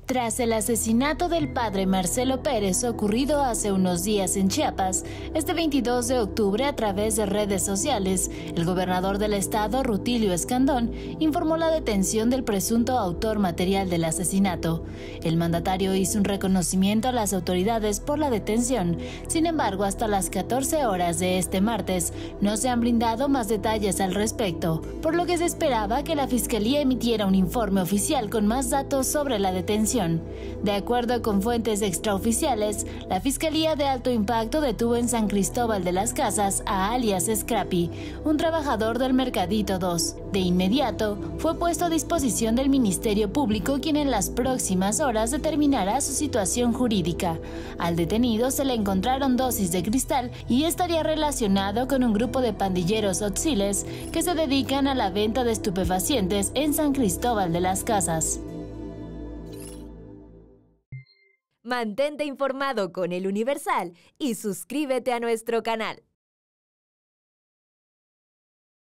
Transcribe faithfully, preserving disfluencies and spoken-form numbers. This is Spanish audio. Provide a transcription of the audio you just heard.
Tras el asesinato del padre Marcelo Pérez ocurrido hace unos días en Chiapas, este veintidós de octubre a través de redes sociales, el gobernador del estado, Rutilio Escandón, informó la detención del presunto autor material del asesinato. El mandatario hizo un reconocimiento a las autoridades por la detención. Sin embargo, hasta las catorce horas de este martes no se han brindado más detalles al respecto, por lo que se esperaba que la Fiscalía emitiera un informe oficial con más datos sobre la detención. De acuerdo con fuentes extraoficiales, la Fiscalía de Alto Impacto detuvo en San Cristóbal de las Casas a alias Scrappy, un trabajador del Mercadito dos. De inmediato, fue puesto a disposición del Ministerio Público, quien en las próximas horas determinará su situación jurídica. Al detenido se le encontraron dosis de cristal y estaría relacionado con un grupo de pandilleros otziles que se dedican a la venta de estupefacientes en San Cristóbal de las Casas. Mantente informado con El Universal y suscríbete a nuestro canal.